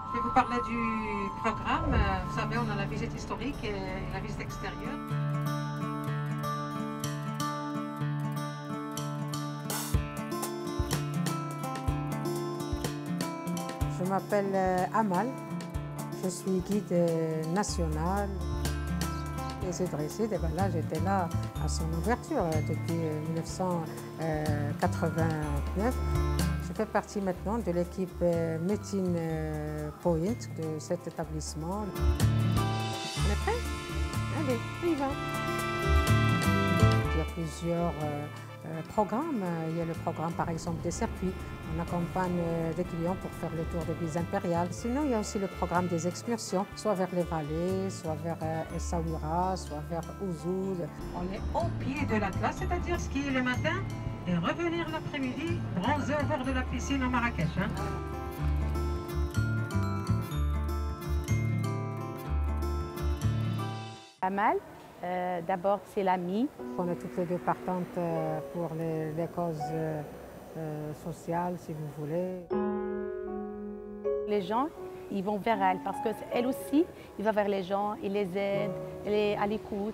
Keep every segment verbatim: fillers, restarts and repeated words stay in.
Je vais vous parler du programme. Euh, Vous savez, on a la visite historique et la visite extérieure. Je m'appelle euh, Amal, je suis guide euh, national. Et c'est dressé, et ben là j'étais là à son ouverture euh, depuis euh, mille neuf cent quatre-vingt-neuf. Je fais partie maintenant de l'équipe euh, Meeting euh, Point de cet établissement. On est prêts? Allez, on y va. Il y a plusieurs euh, euh, programmes. Il y a le programme par exemple des circuits. On accompagne euh, des clients pour faire le tour de l'Église impériale. Sinon, il y a aussi le programme des excursions, soit vers les vallées, soit vers euh, Essaouira, soit vers Ouzoud. On est au pied de l'Atlas, c'est-à-dire skier le matin et revenir l'après-midi, bronzer au bord de la piscine à Marrakech. Hein. Amal, euh, d'abord c'est l'amie. On est toutes les deux partantes euh, pour les, les causes euh, euh, sociales, si vous voulez. Les gens, ils vont vers elle parce qu'elle aussi, il va vers les gens, il les aide, elle est à l'écoute.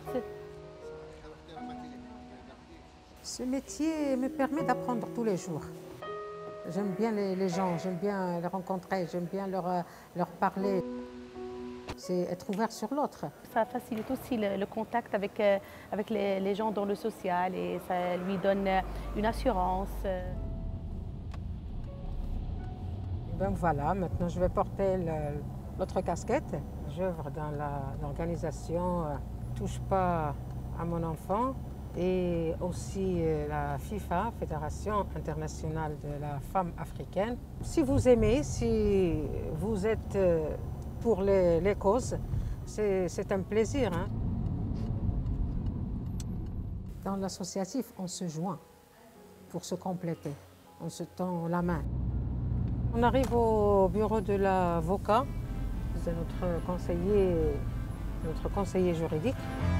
Ce métier me permet d'apprendre tous les jours. J'aime bien les, les gens, j'aime bien les rencontrer, j'aime bien leur, euh, leur parler. C'est être ouvert sur l'autre. Ça facilite aussi le, le contact avec, euh, avec les, les gens dans le social et ça lui donne euh, une assurance. Ben voilà, maintenant je vais porter l'autre casquette. J'œuvre dans l'organisation euh, Touche pas à mon enfant et aussi euh, la FIFA, Fédération internationale de la femme africaine. Si vous aimez, si vous êtes euh, pour les, les causes, c'est un plaisir. Hein. Dans l'associatif, on se joint pour se compléter, on se tend la main. On arrive au bureau de l'avocat, c'est notre conseiller, notre conseiller juridique.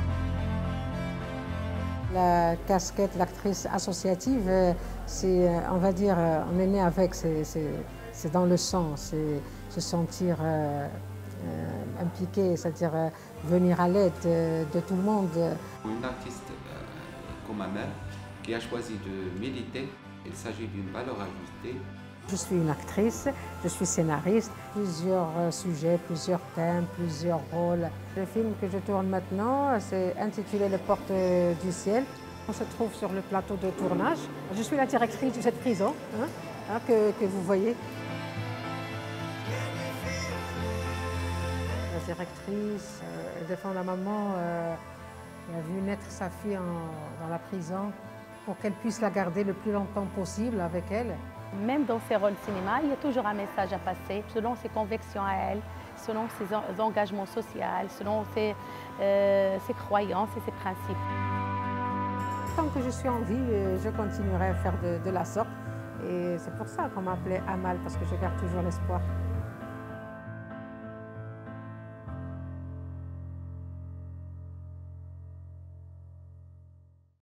La casquette, l'actrice associative, c'est, on va dire, on est né avec, c'est dans le sang, c'est se sentir euh, euh, impliqué, c'est-à-dire euh, venir à l'aide de, de tout le monde. Une artiste euh, comme Amal qui a choisi de militer, il s'agit d'une valeur ajoutée. Je suis une actrice, je suis scénariste, plusieurs sujets, plusieurs thèmes, plusieurs rôles. Le film que je tourne maintenant, c'est intitulé Les Portes du Ciel. On se trouve sur le plateau de tournage. Je suis la directrice de cette prison hein, hein, que, que vous voyez. La directrice, euh, elle défend la maman, euh, elle a vu naître sa fille en, dans la prison pour qu'elle puisse la garder le plus longtemps possible avec elle. Même dans ses rôles cinéma, il y a toujours un message à passer selon ses convictions à elle, selon ses engagements sociaux, selon ses, euh, ses croyances et ses principes. Tant que je suis en vie, je continuerai à faire de, de la sorte. Et c'est pour ça qu'on m'appelait Amal, parce que je garde toujours l'espoir.